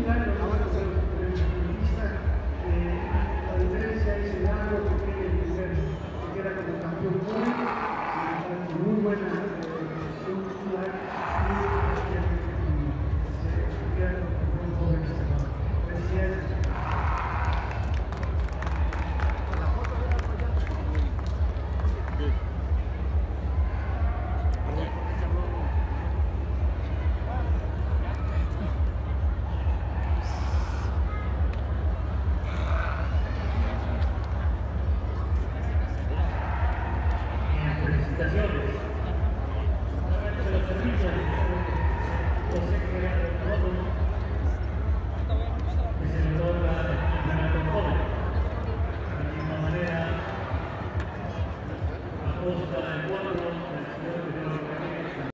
claro, la diferencia es el algo que tiene el primer, que queda como campeón muy buena posición titular y se queda como campeón joven. Gracias. Felicitaciones. Se los servicios José Gerardo Rodo, que se le otorga el campeonato joven. De la misma manera, a costa del 4